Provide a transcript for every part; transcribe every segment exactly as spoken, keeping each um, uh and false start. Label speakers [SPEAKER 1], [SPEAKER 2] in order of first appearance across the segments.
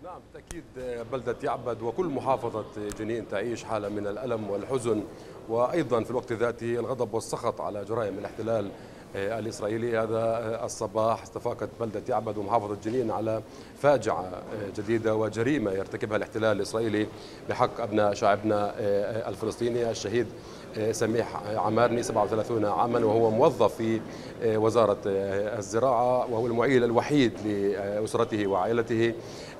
[SPEAKER 1] نعم بالتأكيد. بلدة يعبد وكل محافظة جنين تعيش حالة من الألم والحزن، وأيضا في الوقت ذاته الغضب والسخط على جرائم الاحتلال الإسرائيلي. هذا الصباح استفاقت بلدة يعبد ومحافظة جنين على فاجعة جديدة وجريمة يرتكبها الاحتلال الإسرائيلي بحق أبناء شعبنا الفلسطيني. الشهيد سميح عمارني سبعة وثلاثين عاما، وهو موظف في وزارة الزراعة، وهو المعيل الوحيد لأسرته وعائلته.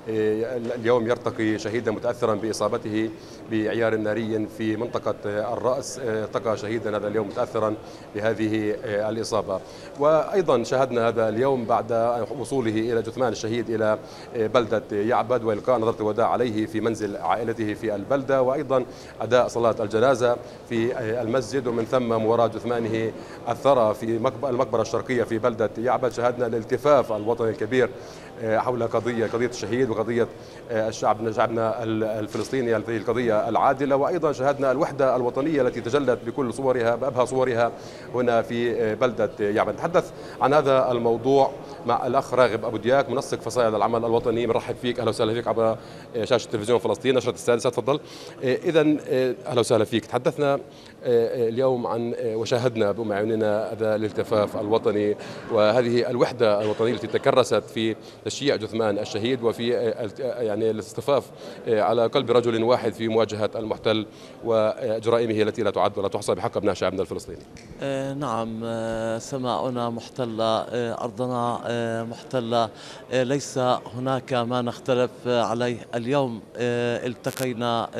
[SPEAKER 1] اليوم يرتقي شهيدا متأثرا بإصابته بعيار ناري في منطقة الرأس. ارتقى شهيدا هذا اليوم متأثرا بهذه الإصابة. وأيضا شاهدنا هذا اليوم بعد وصوله إلى جثمان الشهيد إلى بلدة يعبد وإلقاء نظرة الوداع عليه في منزل عائلته في البلدة، وأيضا أداء صلاة الجنازة في المسجد، ومن ثم مواراة جثمانه الثرى في المقبرة الشرقية في بلدة يعبد. شاهدنا الالتفاف الوطني الكبير حول قضية قضية الشهيد وقضية الشعب شعبنا الفلسطيني، هذه القضية العادلة. وأيضا شاهدنا الوحدة الوطنية التي تجلت بكل صورها بأبهى صورها هنا في بلدة يعبد. نتحدث عن هذا الموضوع مع الأخ راغب أبو دياك، منسق فصائل العمل الوطني. بنرحب فيك، أهلا وسهلا فيك عبر شاشة تلفزيون فلسطين نشرة السادسة. تفضل. إذا أهلا وسهلا فيك. تحدثنا اليوم عن وشاهدنا بأم عيوننا هذا الالتفاف الوطني وهذه الوحدة الوطنية التي تكرست في تشييع جثمان الشهيد وفي يعني الاصطفاف على قلب رجل واحد في مواجهة المحتل وجرائمه التي لا تعد ولا تحصى بحق أبناء شعبنا الفلسطيني.
[SPEAKER 2] نعم، سماؤنا محتلة، أرضنا محتلة، ليس هناك ما نختلف عليه. اليوم التقينا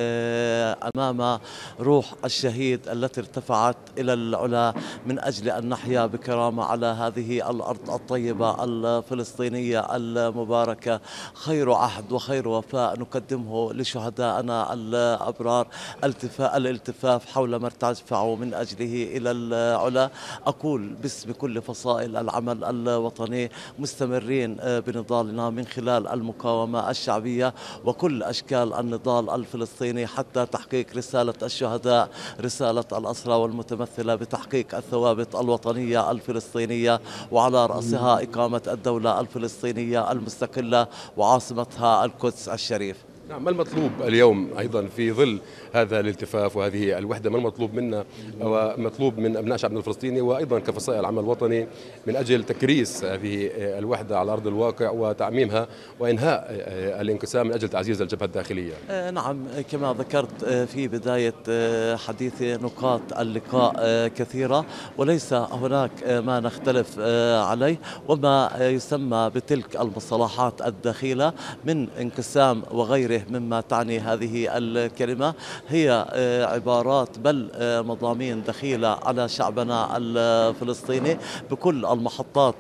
[SPEAKER 2] أمام روح الشهيد التي ارتفعت إلى العلا من أجل أن نحيا بكرامة على هذه الأرض الطيبة الفلسطينية المباركة. خير عهد وخير وفاء نقدمه لشهدائنا الأبرار الالتفاف حول ما ارتفعوا من أجله إلى العلا. أقول باسم كل فصائل العمل الوطني مستمرين بنضالنا من خلال المقاومة الشعبية وكل أشكال النضال الفلسطيني حتى تحقيق رسالة الشهداء، رسالة الأسرى والمتمثلة بتحقيق الثوابت الوطنية الفلسطينية، وعلى رأسها إقامة الدولة الفلسطينية المستقلة وعاصمتها القدس الشريف.
[SPEAKER 1] نعم، ما المطلوب اليوم أيضا في ظل هذا الالتفاف وهذه الوحدة؟ ما المطلوب منا ومطلوب من أبناء شعبنا الفلسطيني وأيضا كفصائل العمل الوطني من أجل تكريس هذه الوحدة على أرض الواقع وتعميمها وإنهاء الانقسام من أجل تعزيز الجبهة الداخلية؟
[SPEAKER 2] نعم، كما ذكرت في بداية حديثي، نقاط اللقاء كثيرة وليس هناك ما نختلف عليه، وما يسمى بتلك المصطلحات الدخيلة من انقسام وغيره مما تعني هذه الكلمة هي عبارات بل مضامين دخيلة على شعبنا الفلسطيني بكل المحطات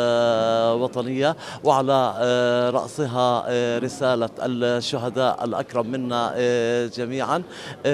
[SPEAKER 2] الوطنية، وعلى رأسها رسالة الشهداء الأكرم منا جميعا.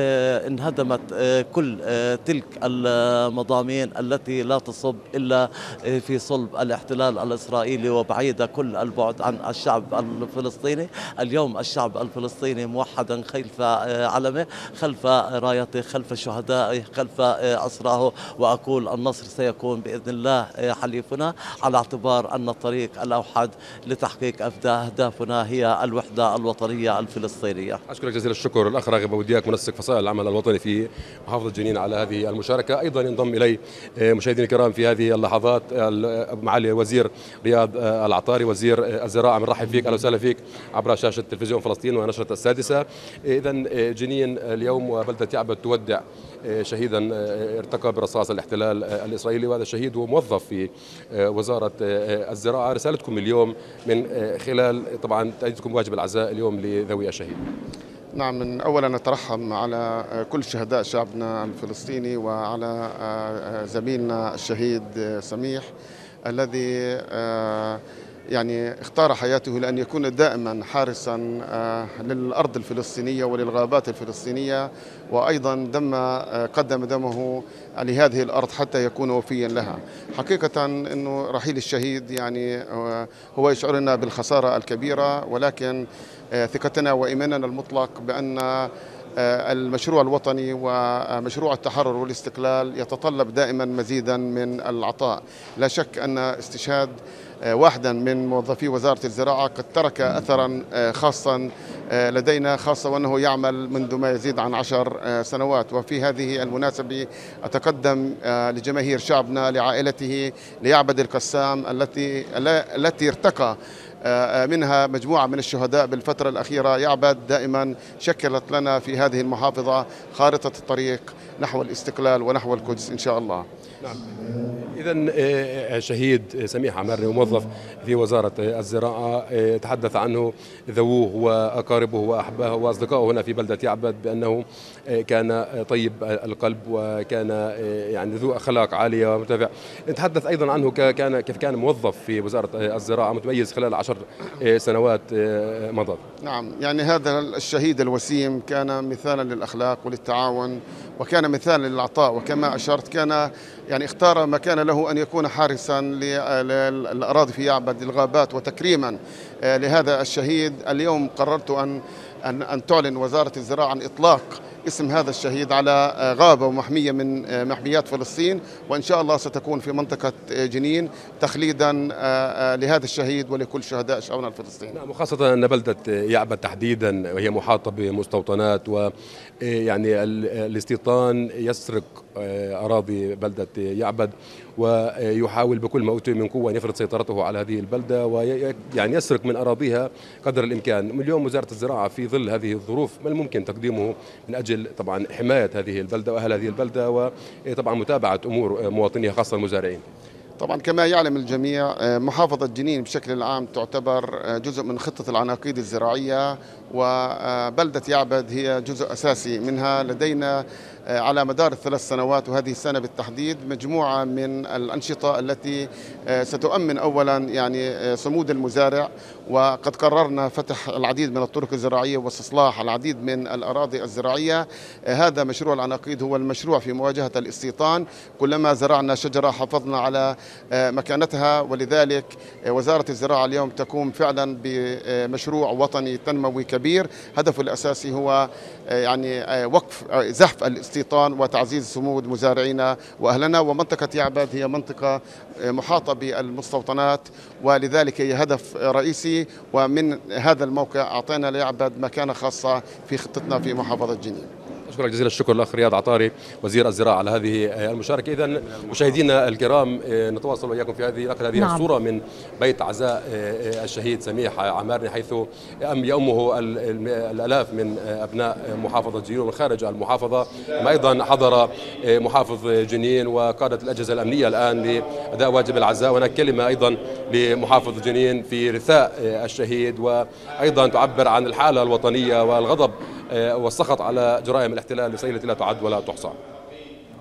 [SPEAKER 2] انهدمت كل تلك المضامين التي لا تصب إلا في صلب الاحتلال الإسرائيلي وبعيدة كل البعد عن الشعب الفلسطيني. اليوم الشعب الفلسطيني موحدا خلف علمه، خلف رايته، خلف شهدائه، خلف أسراه. وأقول النصر سيكون بإذن الله حليفنا، على اعتبار أن الطريق الأوحد لتحقيق أهدافنا هي الوحدة الوطنية الفلسطينية.
[SPEAKER 1] أشكرك جزيل الشكر الأخ راغب أبو دياك، منسق فصائل العمل الوطني في محافظة جنين، على هذه المشاركة. أيضا ينضم إلي مشاهدينا الكرام في هذه اللحظات معالي وزير رياض العطاري وزير الزراعة. بنرحب فيك، أهلا وسهلا فيك عبر شاشة تلفزيون فلسطين ونشرة السادسة. إذا جنين اليوم وبلدة يعبد تودع شهيدا ارتقى برصاص الاحتلال الإسرائيلي، وهذا الشهيد هو موظف في وزارة الزراعة. رسالتكم اليوم من خلال طبعا تأديتكم واجب العزاء اليوم لذوي الشهيد.
[SPEAKER 3] نعم، من أولا نترحم على كل شهداء شعبنا الفلسطيني وعلى زميلنا الشهيد سميح الذي يعني اختار حياته لأن يكون دائما حارسا للأرض الفلسطينية وللغابات الفلسطينية، وأيضا دم قدم دمه لهذه الأرض حتى يكون وفيا لها. حقيقة أنه رحيل الشهيد يعني هو يشعرنا بالخسارة الكبيرة، ولكن ثقتنا وإيماننا المطلق بأن المشروع الوطني ومشروع التحرر والاستقلال يتطلب دائما مزيدا من العطاء. لا شك أن استشهاد واحدا من موظفي وزارة الزراعة قد ترك أثرا خاصا لدينا، خاصة وأنه يعمل منذ ما يزيد عن عشر سنوات. وفي هذه المناسبة أتقدم لجماهير شعبنا، لعائلته، ليعبد القسام التي التي ارتقى منها مجموعة من الشهداء بالفترة الأخيرة. يعبد دائما شكلت لنا في هذه المحافظة خارطة الطريق نحو الاستقلال ونحو القدس إن شاء الله.
[SPEAKER 1] نعم. إذا شهيد سميح عمارني موظف في وزارة الزراعة تحدث عنه ذووه وأقاربه وأحبابه وأصدقائه هنا في بلدة يعبد بأنه كان طيب القلب وكان يعني ذو أخلاق عالية ومرتفع. نتحدث أيضا عنه كان كيف كان موظف في وزارة الزراعة متميز خلال عشر سنوات مضت.
[SPEAKER 3] نعم، يعني هذا الشهيد الوسيم كان مثالا للأخلاق وللتعاون، وكان مثالا للعطاء، وكما أشرت كان يعني اختار ما كان له أن يكون حارسا للأراضي في يعبد، الغابات، وتكريما لهذا الشهيد. اليوم قررت أن أن أن تعلن وزارة الزراعة عن إطلاق اسم هذا الشهيد على غابة ومحمية من محميات فلسطين، وإن شاء الله ستكون في منطقة جنين تخليدا لهذا الشهيد ولكل شهداء شعبنا الفلسطيني.
[SPEAKER 1] نعم، وخاصة أن بلدة يعبد تحديدا وهي محاطة بمستوطنات، ويعني الاستيطان يسرق أراضي بلدة يعبد ويحاول بكل ما أوتي من قوة أن يفرض سيطرته على هذه البلدة ويعني يسرق من أراضيها قدر الإمكان. اليوم وزارة الزراعة في ظل هذه الظروف ما الممكن تقديمه من أجل طبعا حماية هذه البلدة وأهل هذه البلدة وطبعا متابعة أمور مواطنيها خاصة المزارعين؟
[SPEAKER 3] طبعا كما يعلم الجميع محافظة جنين بشكل عام تعتبر جزء من خطة العناقيد الزراعية، وبلدة يعبد هي جزء أساسي منها. لدينا على مدار الثلاث سنوات وهذه السنة بالتحديد مجموعة من الأنشطة التي ستؤمن أولا يعني صمود المزارع، وقد قررنا فتح العديد من الطرق الزراعية واستصلاح العديد من الأراضي الزراعية. هذا مشروع العناقيد هو المشروع في مواجهة الاستيطان. كلما زرعنا شجرة حافظنا على مكانتها، ولذلك وزارة الزراعة اليوم تقوم فعلا بمشروع وطني تنموي كبير هدفه الأساسي هو يعني وقف زحف الاستيطان وتعزيز صمود مزارعينا وأهلنا. ومنطقة يعبد هي منطقة محاطة بالمستوطنات، ولذلك هي هدف رئيسي، ومن هذا الموقع أعطينا ليعبد مكانة خاصة في خطتنا في محافظة جنين.
[SPEAKER 1] أشكرك جزيل الشكر الأخ رياض عطاري وزير الزراعة على هذه المشاركة. إذا مشاهدينا الكرام نتواصل وإياكم في هذه نقل هذه نعم. الصورة من بيت عزاء الشهيد سميح عمارني، حيث يأمه الآلاف من أبناء محافظة جنين ومن خارج المحافظة، كما أيضا حضر محافظ جنين وقادة الأجهزة الأمنية الآن لأداء واجب العزاء. هناك كلمة أيضا لمحافظ جنين في رثاء الشهيد، وأيضا تعبر عن الحالة الوطنية والغضب والسخط على جرائم الاحتلال التي لا تعد ولا تحصى.